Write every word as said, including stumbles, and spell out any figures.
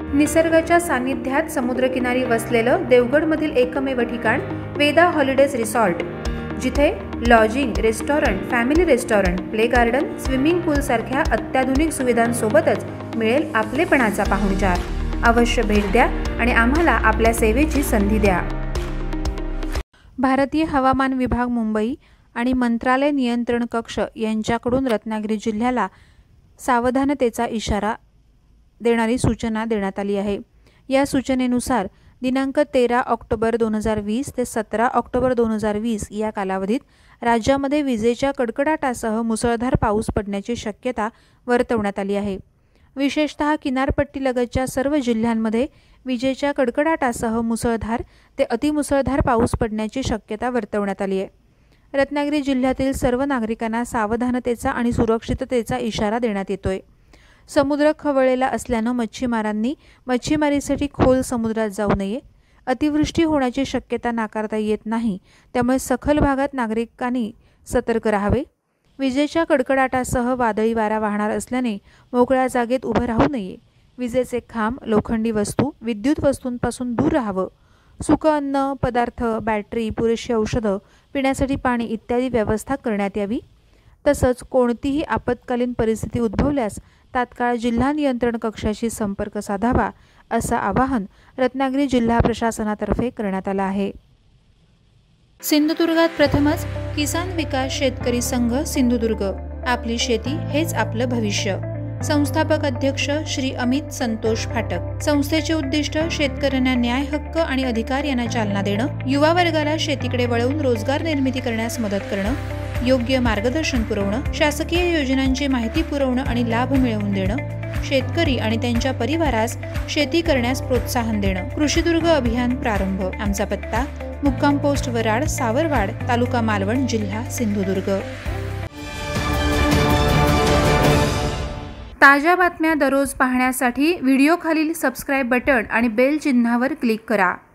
निसर्गाच्या सानिध्यात समुद्रकिनारी वसलेलं देवगडमधील एकमेव ठिकाण वेदा हॉलिडेज रिसॉर्ट, जिथे lodging, restaurant, family restaurant, play garden, swimming pool सारख्या अत्याधुनिक सुविधांसोबतच मिळेल आपलेपणाचा पाहुणचार। अवश्य भेट द्या आणि आम्हाला आपल्या सेवेची संधी द्या। भारतीय हवामान विभाग मुंबई आणि मंत्रालय नियंत्रण कक्ष यांच्याकडून रत्नागिरी जिल्ह्याला सावधानतेचा इशारा देणारी सूचना देण्यात आली आहे। या सूचनेनुसार दिनांक तेरा ऑक्टोबर दोन हजार वीस ते सतरा ऑक्टोबर दोन हजार वीस या कालावधीत राज्यामध्ये विजेच्या कडकडाटासह मुसळधार पाऊस पडण्याची शक्यता वर्तवण्यात आली आहे। विशेषतः किनारपट्टीलगतच्या सर्व जिल्ह्यांमध्ये विजेच्या कडकडाटासह मुसळधार ते अतिमुसळधार पाऊस पडण्याची शक्यता वर्तवण्यात आली आहे। रत्नागिरी जिल्ह्यातील सर्व नागरिकांना सावधानतेचा आणि सुरक्षिततेचा इशारा देण्यात येतोय। समुद्र खवळलेला असल्यानं मच्छीमारांनी मच्छीमारीसाठी खोल समुद्रात जाऊ नये। अतिवृष्टी होण्याची शक्यता नाकारता येत नाही, त्यामुळे सखल भागात नागरिकांनी सतर्क राहावे। विजेच्या कडकडाटासह वादळी वारा वाहणार असल्याने मोकळ्या जागेत उभं राहू नये। विजेचे खांब, लोखंडी वस्तू, विद्युत वस्तूंपासून दूर राहावं। सुकं अन्न पदार्थ, बॅटरी, पुरेशी औषधं, पिण्यासाठी पाणी इत्यादी व्यवस्था करण्यात यावी। तसंच कोणतीही आपत्कालीन परिस्थिती उद्भवल्यास तात्काळ जिल्हा नियंत्रण कक्षाशी संपर्क साधावा, असं आवाहन रत्नागिरी जिल्हा प्रशासनातर्फे करण्यात आलं आहे। सिंधुदुर्गात प्रथमच किसान विकास शेतकरी संघ सिंधुदुर्ग, आपली शेती हेच आपलं भविष्य। संस्थापक अध्यक्ष श्री अमित संतोष फाटक। संस्थेचे उद्दिष्ट शेतकऱ्यांना न्याय, हक्क आणि अधिकार यांना चालना देणं, युवा वर्गाला शेतीकडे वळवून रोजगार निर्मिती करण्यास मदत करणं, योग्य मार्गदर्शन पुरवणं, शासकीय योजनांची माहिती पुरवणं आणि लाभ मिळवून देणं, शेतकरी आणि त्यांच्या परिवारास शेती करण्यास प्रोत्साहन देणं। कृषीदुर्ग अभियान प्रारंभ। आमचा पत्ता मुक्काम पोस्ट वराड, सावरवाड, तालुका मालवण, जिल्हा सिंधुदुर्ग। ताज्या बातम्या दररोज पाहण्यासाठी व्हिडिओ खालील सबस्क्राईब बटन आणि बेल चिन्हावर क्लिक करा।